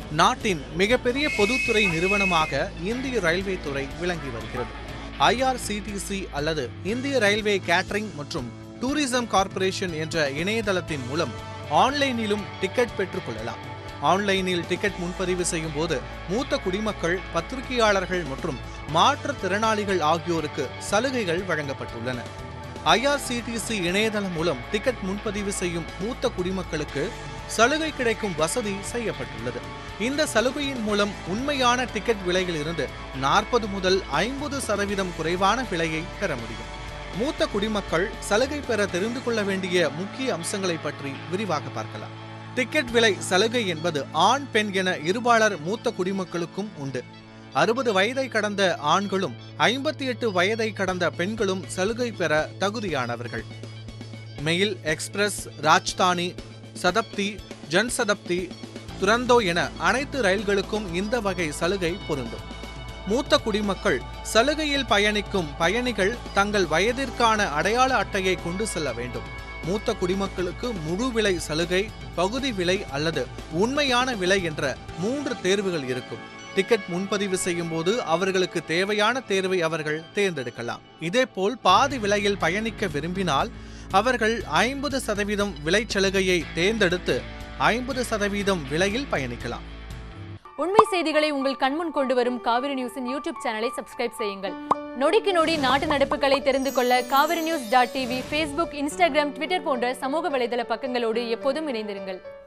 நாட்டின் மிகப்பெரிய பொதுத்துறை நிறுவனமாக இந்திய ரயில்வே துறை விளங்கி வருகிறது. IRCTC அல்லது இந்திய ரயில்வே கேட்டரிங் மற்றும் டூரிசம் கார்ப்பரேஷன் என்ற இணையதளத்தின் மூலம் ஆன்லைனிலும் டிக்கெட் பெற்றுக் கொள்ளலாம். ஆன்லைனில் டிக்கெட் முன்பதிவு செய்யும் போது மூத்த குடிமக்கள், பத்திரிகையாளர்கள் மற்றும் மாற்றுத்திறனாளிகள் ஆகியோருக்கு சலுகைகள் வழங்கப்பட்டுள்ளன. IRCTC இணையதளம் மூலம் டிக்கெட் முன்பதிவு செய்யும் மூத்த குடிமக்களுக்கு சலுகை கிடைக்கும் வசதி செய்யப்பட்டுள்ளது. இந்த சலுகையின் மூலம் உண்மையான டிக்கெட் விலையில் இருந்து 40 முதல் 50% குறைவான விலையை பெற முடியும். மூத்த குடிமக்கள் சலுகை பெற தெரிந்து கொள்ள வேண்டிய முக்கிய அம்சங்களை பற்றி விரிவாக பார்க்கலாம். டிக்கெட் விலை சலுகை என்பது ஆண், பெண் என இருபாலர் மூத்த குடிமக்களுக்கும் உண்டு. 60 வயதை கடந்த ஆண்களும் 58 வயதை கடந்த பெண்களும் சலுகை பெற தகுதியானவர்கள். மெயில், எக்ஸ்பிரஸ், ராஜ்தானி, சதப்தி, ஜன்சதப்தி, துரந்தோ என அனைத்து ரயில்களுக்கும் இந்த வகை சலுகை பொருந்தும். மூத்த குடிமக்கள் சலுகையில் பயணிக்கும் பயணிகள் தங்கள் வயதிற்கான அடையாள அட்டையை கொண்டு செல்ல வேண்டும். மூத்த குடிமக்களுக்கு முழு விலை சலுகை, பகுதி விலை அல்லது உண்மையான விலை என்ற 3 தேர்வுகள் இருக்கும். டிக்கெட் முன்பதிவு செய்யும் போது அவர்களுக்கு தேவையான தேர்வை அவர்கள் தேர்ந்தெடுக்கலாம். இதேபோல் பாதி விலையில் பயணிக்க விரும்பினால் அவர்கள் 50% விலை சலுகையை தேர்ந்தெடுத்து 50% விலையில் பயணிக்கலாம். உண்மை செய்திகளை உங்கள் கண்முன் கொண்டு வரும் காவிரி நியூஸின் யூடியூப் சேனலை சப்ஸ்கிரைப் செய்யுங்கள். நொடிக்கு நொடி நாட்டு நடப்புகளை தெரிந்து கொள்ள kaverinews.tv, Facebook, Instagram, Twitter போன்ற சமூக வலைதள பக்கங்களோடு எப்போதும் இணைந்திருங்கள்.